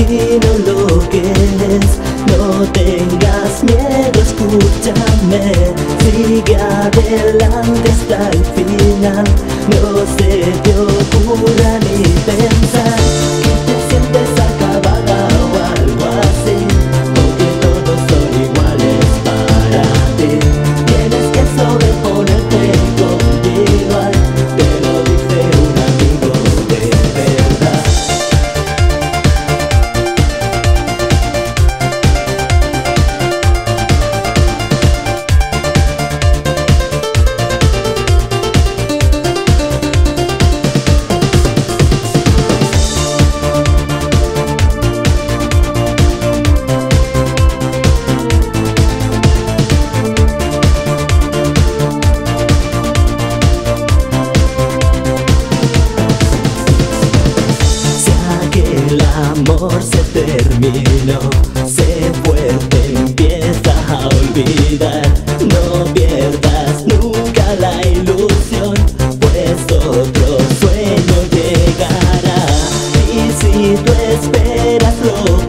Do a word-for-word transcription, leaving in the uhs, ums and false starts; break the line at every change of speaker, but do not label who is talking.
y no lo quieres, no tengas miedo, escúchame, sigue adelante hasta el final. No se te ocurra ni pensar que te sientes acabada o algo así, porque todos son iguales para ti. Tienes que sobreponerte y continuar, te lo dice un amigo de verdad. El amor se terminó, sé fuerte, empieza a olvidar. No pierdas nunca la ilusión, pues otro sueño llegará. Y si tú esperas lo